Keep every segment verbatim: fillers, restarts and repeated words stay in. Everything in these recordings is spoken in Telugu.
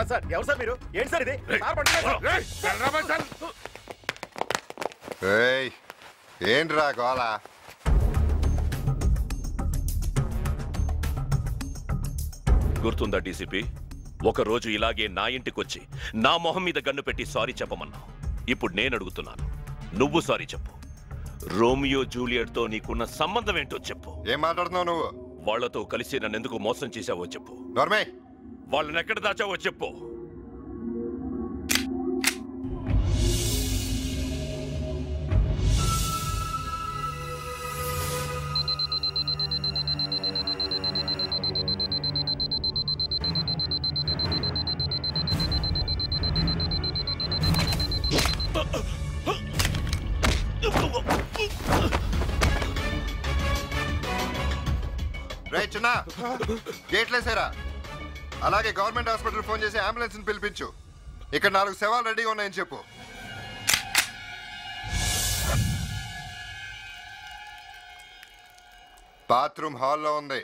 సార్ సార్ ఎవరు సార్ మీరు? ఏంటి సార్ ఇది? ఏంట్రా గోళ? గుర్తుందా డీసీపీ? ఒక రోజు ఇలాగే నా ఇంటికొచ్చి నా మొహం మీద గన్ను పెట్టి సారీ చెప్పమన్నా. ఇప్పుడు నేను అడుగుతున్నాను, నువ్వు సారీ చెప్పు. రోమియో జూలియట్ తో నీకున్న సంబంధం ఏంటో చెప్పు. ఏం మాట్లాడుతున్నావు నువ్వు? వాళ్లతో కలిసి నన్ను ఎందుకు మోసం చేశావో చెప్పు. నోర్మే. వాళ్ళని ఎక్కడ దాచావో చెప్పు. చిన్న గేట్లేసారా? అలాగే గవర్నమెంట్ హాస్పిటల్ ఫోన్ చేసి అంబులెన్స్ పిలిపించు. ఇక్కడ నాలుగు శవాలు రెడీగా ఉన్నాయని చెప్పు. బాత్రూమ్ హాల్లో ఉంది.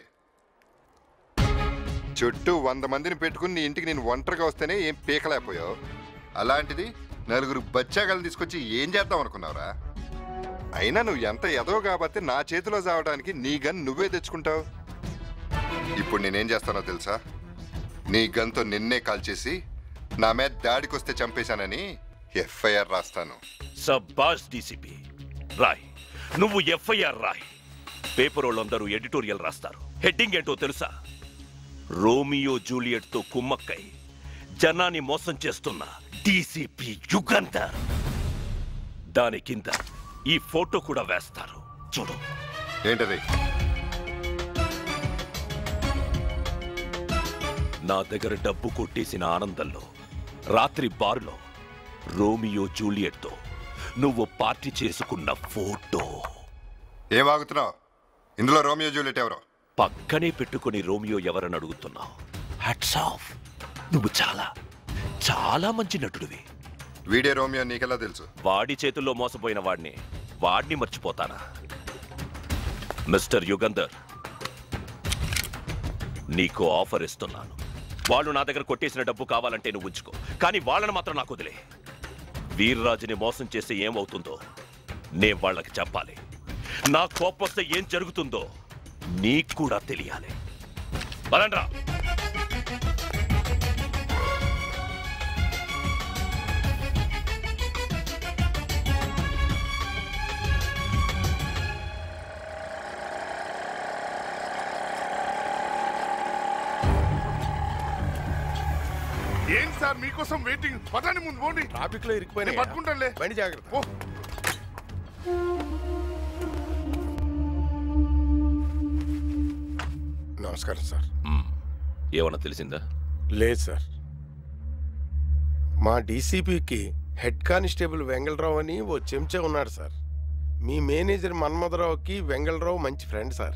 చుట్టూ వంద మందిని పెట్టుకుని నీ ఇంటికి నేను ఒంటరిగా వస్తేనే ఏం పీకలేకపోయావు. అలాంటిది నలుగురు బచ్చాగాలను తీసుకొచ్చి ఏం చేద్దాం అనుకున్నావురా? అయినా నువ్వు ఎంత ఎదవ కాబట్టి నా చేతిలో చావడానికి నీ గన్ నువ్వే తెచ్చుకుంటావు. ఇప్పుడు నేనేం చేస్తానో తెలుసా? నీ గన్తో నిన్నే కాల్ చేసి నా మీద దాడికొస్తే చంపేశానని ఎఫ్ఐఆర్ రాస్తాను. సబ్బాస్ డీసీపీ, రాయ్. నువ్వు ఎఫ్ఐఆర్ రాయ్. పేపర్ వాళ్ళందరూ ఎడిటోరియల్ రాస్తారు. హెడ్డింగ్ ఏంటో తెలుసా? రోమియో జూలియట్ తో కుమ్మక్కై జనాన్ని మోసం చేస్తున్న డీసీపీ యుగంధర్. దాని కింద ఈ ఫోటో కూడా వేస్తారు. చూడు. ఏంటది? నా దగ్గర డబ్బు కొట్టేసిన ఆనందంలో రాత్రి బారులో రోమియో జూలియట్ తో నువ్వు పార్టీ చేసుకున్న ఫోటో. ఏం ఆగుతున్నావు? ఇందులో రోమియో జూలియట్ ఎవరో? పక్కనే పెట్టుకుని రోమియో ఎవరని అడుగుతున్నావు? Hats off. నువ్వు చాలా చాలా మంచి నటుడివి. వీడియో రోమియో నీకెలా తెలుసు? వాడి చేతుల్లో మోసపోయిన వాడిని వాడిని మర్చిపోతానా? మిస్టర్ యుగంధర్, నీకు ఆఫర్ ఇస్తున్నాను. వాళ్ళు నా దగ్గర కొట్టేసిన డబ్బు కావాలంటే నువ్వు ఉంచుకో, కానీ వాళ్ళని మాత్రం నాకు వదిలే. వీర్రాజుని మోసం చేస్తే ఏమవుతుందో నేను వాళ్ళకి చెప్పాలి. నా కోపం వస్తే ఏం జరుగుతుందో నీకు కూడా తెలియాలి. బలండ్రా. ఏంటి సార్ మీకోసం వెయిటింగ్? పదండి ముందు పోండి. ట్రాఫిక్ లో ఇరికిపోయినా పట్టుకుంటానులే. బండి జాగ్రత్త. నమస్కారం సార్. ఏమన్నా తెలిసిందా? లేదు సార్. మా డీసీపీకి హెడ్ కానిస్టేబుల్ వెంగళరావు అని ఓ చెంచా ఉన్నాడు సార్. మీ మేనేజర్ మన్మధరావుకి వెంగళరావు మంచి ఫ్రెండ్ సార్.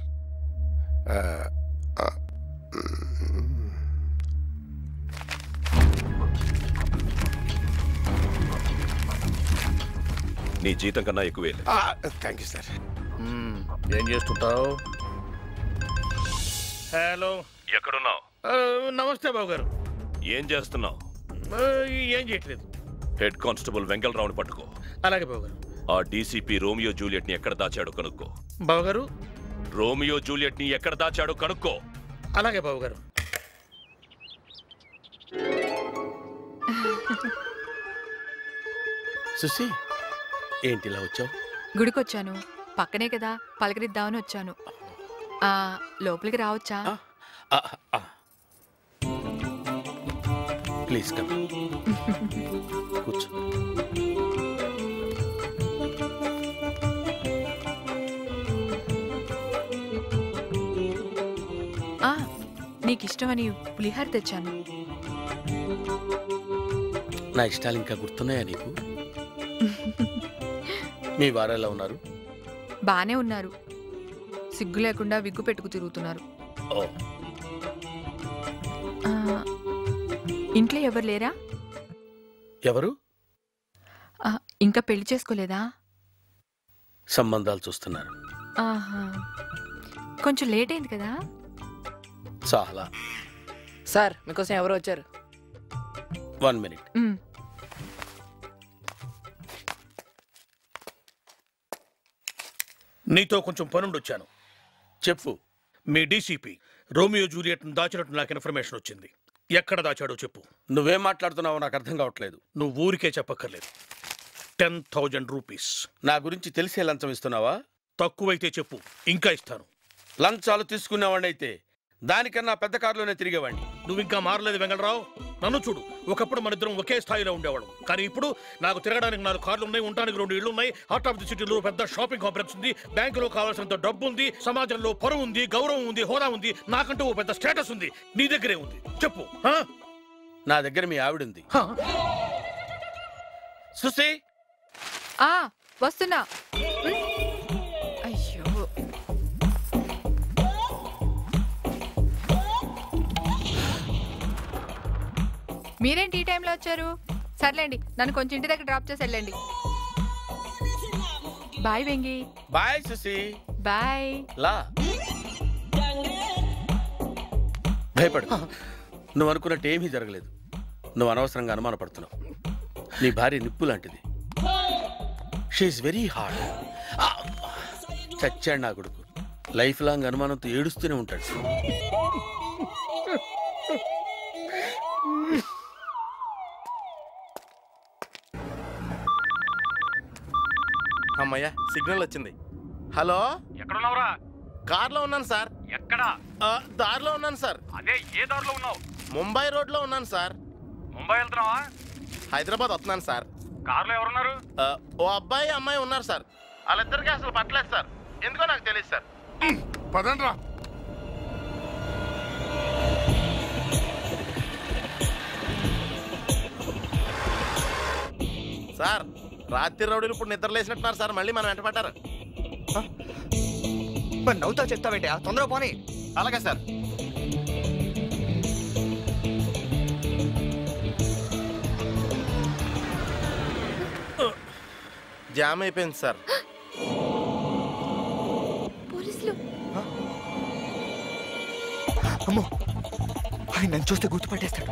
నీ జీతం కన్నా ఎక్కువే. Thank you sir. ఏం చేస్తుంటావు? హలో, ఎక్కడున్నావు? నమస్తే బాబు గారు. ఏం చేస్తున్నావు? ఏం చేయట్లేదు. హెడ్ కానిస్టేబుల్ వెంగళరావుని పట్టుకో. అలాగే బాబు గారు. ఆ డీసీపీ రోమియో జూలియట్ ని ఎక్కడ దాచాడో కనుక్కో. బాబు గారు. రోమియో జూలియట్ ని ఎక్కడ దాచాడో కనుక్కో. అలాగే బాబు గారు. సుసి, ఏంటి ఇలా వచ్చావు? గుడికొచ్చాను. పక్కనే కదా, పలకరిద్దామని వచ్చాను. ఆ లోపలికి రావచ్చా? Please come. కూర్చో. నీకు ఇష్టమని పులిహార తెచ్చాను. నా ఇష్టాలు ఇంకా గుర్తున్నాయా నీకు? మీ వారు ఎలా ఉన్నారు? బానే ఉన్నారు. సిగ్గు లేకుండా విగ్గు పెట్టుకు తిరుగుతున్నారు. ఇంట్లో ఎవరు లేరా? ఎవరు? ఇంకా పెళ్లి చేసుకోలేదా? సంబంధాలు చూస్తున్నారు. ఆహా, కొంచెం లేట్ అయింది కదా. చాలా. సార్ మీకోసం ఎవరు వచ్చారు? One minute. మ్. నీతో కొంచెం పనుండి వచ్చాను. చెప్పు. మీ డీసీపీ రోమియో జూలియట్ను దాచినట్టు నాకు ఇన్ఫర్మేషన్ వచ్చింది. ఎక్కడ దాచాడో చెప్పు. నువ్వేం మాట్లాడుతున్నావో నాకు అర్థం కావట్లేదు. నువ్వు ఊరికే చెప్పక్కర్లేదు. Ten thousand rupees. నా గురించి తెలిసే లంచం ఇస్తున్నావా? తక్కువైతే చెప్పు, ఇంకా ఇస్తాను. లంచాలు తీసుకునేవాడిని అయితే దానికన్నా పెద్ద కారులోనే తిరిగేవాడిని. నువ్వు ఇంకా మారలేదు వెంగళరావు. నన్ను చూడు, ఒకప్పుడు మన ఇద్దరం ఒకే స్థాయిలో ఉండేవాళ్ళం. కానీ ఇప్పుడు నాకు తిరగడానికి నాలుగు కార్లు ఉన్నాయి, ఉండడానికి రెండు ఇళ్లు ఉన్నాయి, హార్ట్ ఆఫ్ ది సిటీలో పెద్ద షాపింగ్ కాంప్లెక్స్ ఉంది, బ్యాంకులో కావాల్సినంత డబ్బు ఉంది, సమాజంలో పరువు ఉంది, గౌరవం ఉంది, హోదా ఉంది, నాకంటూ ఓ పెద్ద స్టేటస్ ఉంది. నీ దగ్గరే ఉంది, చెప్పు. నా దగ్గర మీ ఆవిడుంది. సుసి, ఆ వస్తున్నా. అయ్యో, మీరేంటి ఈ టైంలో వచ్చారు? సర్లేండి, నన్ను కొంచెం ఇంటి దగ్గర డ్రాప్ చేసి వెళ్ళండి. Bye Vengi. Bye Susi. Bye. లా భయపడు. నువ్వు అనుకున్నట్టు ఏమీ జరగలేదు. నువ్వు అనవసరంగా అనుమానపడుతున్నావు. నీ భార్య నిప్పు లాంటిది. She is very hard. చచ్చాడు నా కొడుకు. లైఫ్ లాంగ్ అనుమానంతో ఏడుస్తూనే ఉంటాడు. అమ్మయ్యా, సిగ్నల్ వచ్చింది. హలో, ఎక్కడున్నావురా? కార్లో ఉన్నాను సార్. ఎక్కడా? దారిలో ఉన్నాను సార్. అదే, ఏ దారిలో ఉన్నావు? ముంబై రోడ్లో ఉన్నాను సార్. ముంబై వెళ్తున్నావా? హైదరాబాద్ వస్తున్నాను సార్. కార్లో ఎవరున్నారు? ఓ అబ్బాయి అమ్మాయి ఉన్నారు సార్. వాళ్ళిద్దరికి అసలు పట్టలేదు సార్. ఎందుకో నాకు తెలియదు సార్. పదండ్రా. సార్, రాత్రి రౌడీలు ఇప్పుడు నిద్ర లేసినట్టున్నారు సార్. మళ్ళీ మనం వెంట పడ్డారు. మరి నవ్వుతా చెప్తావేంటి? తొందరగా పోనీ. అలాగే సార్. జామ్ అయిపోయింది సార్. పోలీసులు. అమ్మో, ఆయన నన్ను చూస్తే గుర్తుపట్టేస్తాడు.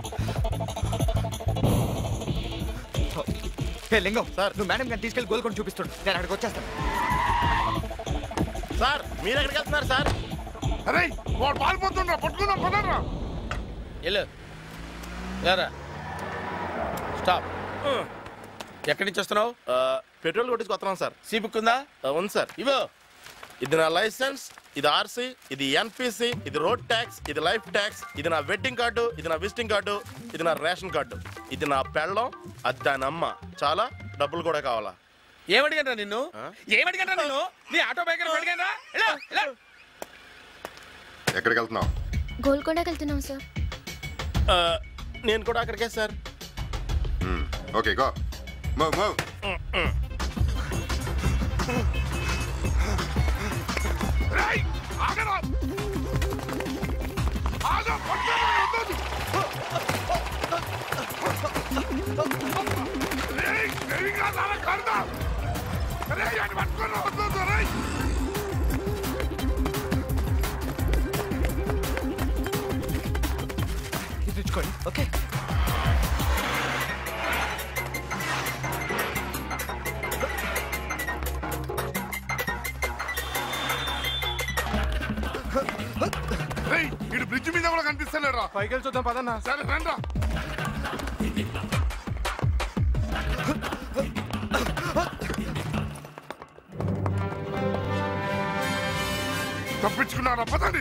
లింగం సార్, నువ్వు మేడం గారిని తీసుకెళ్లి గోల్కొండ చూపిస్తాడు. నేను అక్కడికి వచ్చేస్తాను. సార్, మీరు ఎక్కడికి వెళ్తున్నారు సార్? అరే, వాడు పారిపోతుండ్రా, పట్టుకుందాం, పదండ్రా. స్టాప్. ఎక్కడి నుంచి వస్తున్నావు? పెట్రోల్ కొట్టించుకొస్తున్నాం సార్. సీ బుక్ ఉందా? ఉంది సార్. ఇవో. ఇది నా లైసెన్స్, ఇది ఆర్సీ, ఇది ఎన్పిసి, ఇది రోడ్ ట్యాక్స్, ఇది లైఫ్ ట్యాక్స్, ఇది నా వెడ్డింగ్ కార్డు, ఇది నా విజిటింగ్ కార్డు, ఇది నా రేషన్ కార్డు, ఇది నా పెళ్ళం, అది దాని అమ్మ. చాలా డబ్బులు కూడా కావాలా? ఏమడిగంటా నిన్ను? ఏమడిగంటా నిన్ను? నీ ఆటో బైకర్ అడిగారా? ఎక్కడికి వెళ్తున్నావు? గోల్కొండకి వెళ్తున్నాం సార్. నేను కూడా అక్కడికే sir. Okay, go. Move move. రేయ్, ఆగరా. ఆగ, పట్టుకోరా, వద్దొద్దు. రేయ్, రేయ్, అలా కడదా. రేయ్, అని పట్టుకోరా, వద్దొద్దు, రేయ్. ఇది తెచ్చుకోండి. ఓకే. రేయ్, ఇటు బ్రిడ్జ్ మీద కూడా కనిపిస్తలేరా? పైకి వెళ్ళి చూద్దాం పదన్నా. సరే రండ్రా. తప్పించుకున్నారా? పదండి.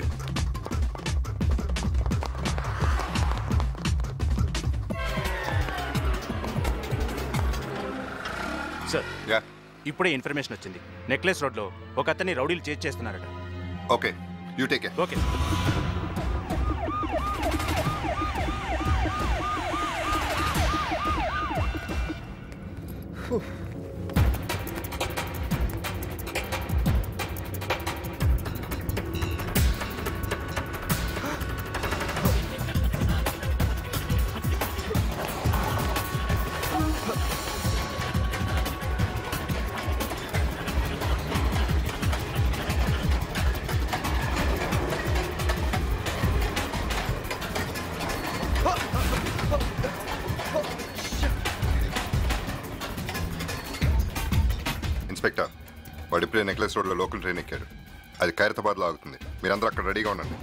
సార్, యా, ఇప్పుడే ఇన్ఫర్మేషన్ వచ్చింది. నెక్లెస్ రోడ్లో ఒక అతన్ని రౌడీలు చేజ్ చేస్తున్నారట. Okay, you take care. Okay. Inspector వాడు ఇప్పుడే నెక్లెస్ రోడ్లో లోకల్ ట్రైన్ ఎక్కాడు. అది ఖైరతాబాద్లో ఆగుతుంది. మీరందరూ అక్కడ రెడీగా ఉండండి.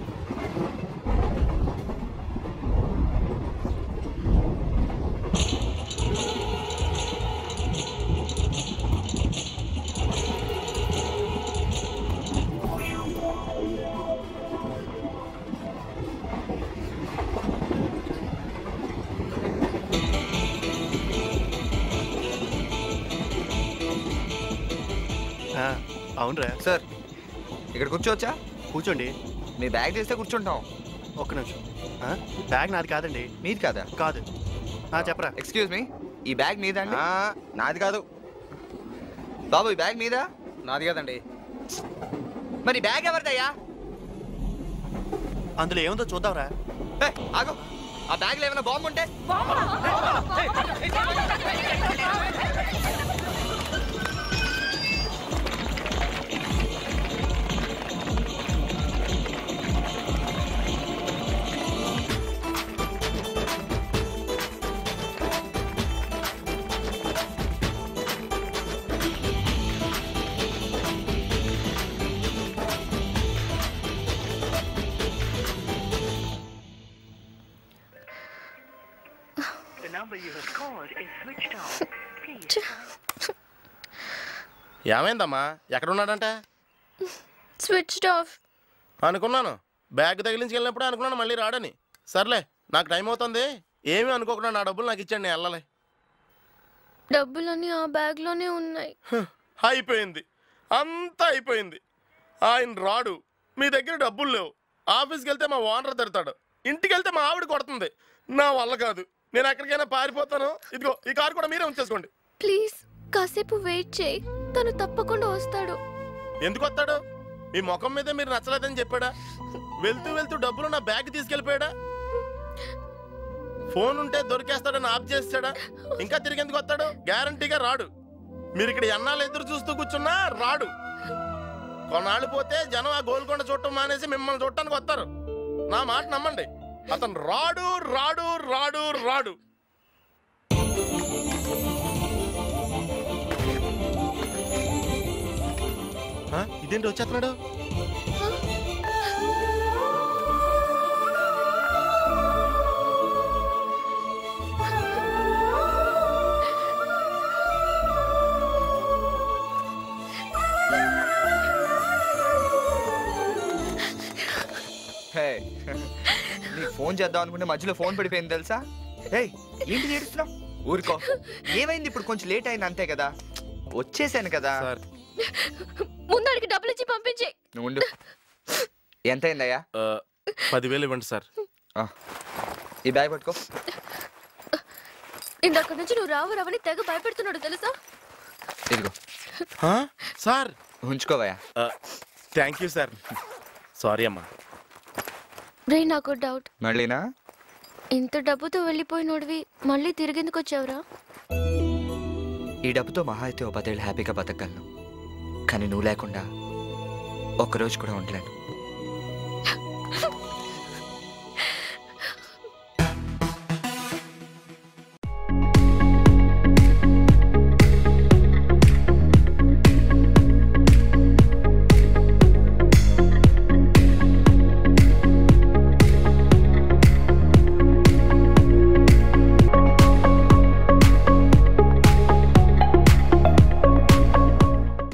అవునరా సార్, ఇక్కడ కూర్చోవచ్చా? కూర్చోండి. మీ బ్యాగ్ చేస్తే కూర్చుంటాం. ఒక్క నిమిషం. బ్యాగ్ నాది కాదండి. మీది కాదా? కాదు. చెప్పరా. ఎక్స్క్యూజ్ మీ, ఈ బ్యాగ్ మీదా అండి? నాది కాదు. బాబు, ఈ బ్యాగ్ మీదా? నాది కాదండి. మరి బ్యాగ్ ఎవరిదయ్యా? అందులో ఏముందో చూద్దాంరా. ఆగు, ఆ బ్యాగ్లో ఏమైనా బాంబు ఉంటే? ఏమైందమ్మా? ఎక్కడున్నాడంట? స్విచ్డ్ ఆఫ్ అనుకున్నాను. బ్యాగ్ తగిలించి వెళ్ళినప్పుడు అనుకున్నాను మళ్ళీ రాడని. సర్లే, నాకు టైం అవుతుంది. ఏమీ అనుకోకుండా నా డబ్బులు నాకు ఇచ్చాడు, నేను వెళ్ళాలి. డబ్బులన్నీ ఆ బ్యాగ్లోనే ఉన్నాయి. అయిపోయింది, అంతా అయిపోయింది. ఆయన రాడు, మీ దగ్గర డబ్బులు లేవు. ఆఫీస్కి వెళ్తే మా ఓనర్ తిడతాడు, ఇంటికి వెళ్తే మా ఆవిడ కొడుతుంది. నా వల్ల కాదు, నేను ఎక్కడికైనా పారిపోతాను. ఇదిగో ఈ కారు కూడా మీరే ఉంచేసుకోండి. ప్లీజ్ కాసేపు వెయిట్ చేయి, తను తప్పకుండా వస్తాడు. ఎందుకు వస్తాడు? మీ ముఖం మీద మీరు నచ్చలేదని చెప్పాడా? వెళ్తూ వెళ్తూ డబ్బులు నా బ్యాగ్ తీసుకెళ్ళిపోయాడా? ఫోన్ ఉంటే దొరికేస్తాడని ఆఫ్ చేస్తాడా? ఇంకా తిరిగి ఎందుకు వస్తాడు? గ్యారంటీగా రాడు. మీరు ఇక్కడ ఎన్నాళ్ళు ఎదురు చూస్తూ కూర్చున్నా రాడు. కొన్నాళ్ళు పోతే జనం ఆ గోల్కొండ చూడటం మానేసి మిమ్మల్ని చూడటానికి వస్తారు. నా మాట నమ్మండి, అతను రాడు రాడు రాడు రాడు. ఇదేంటి వచ్చేస్తున్నాడు? నీకు ఫోన్ చేద్దాం అనుకుంటే మధ్యలో ఫోన్ పడిపోయింది తెలుసా? ఏయ్, ఏంటి ఏడుస్తున్నావు? ఊరుకో. ఏమైంది? ఇప్పుడు కొంచెం లేట్ అయింది అంతే కదా. వచ్చేసాను కదా. ముందడికి డబ్బులు ఇచ్చి పంపించే. నువ్వు ఉండు. ఎంత అయిందయ్యా? పదివేలు ఇవ్వండి సార్. ఈ బ్యాగ్ పట్టుకో. ఇందాక నుంచి నువ్వు రావు రావని తెగ భయపెడుతున్నాడు తెలుసా? ఇదిగో సార్. ఉంచుకోవయ్యా. Thank you sir. సారీ అమ్మా. రే, నాకు డౌట్. మళ్ళీనా? ఇంత డబ్బుతో వెళ్ళిపోయినోడివి మళ్ళీ తిరిగేందుకు వచ్చావురా? ఈ డబ్బుతో మహా అయితే ఓ పదేళ్ళు హ్యాపీగా బతకగలను, కానీ నువ్వు లేకుండా ఒక్కరోజు కూడా ఉండలేను.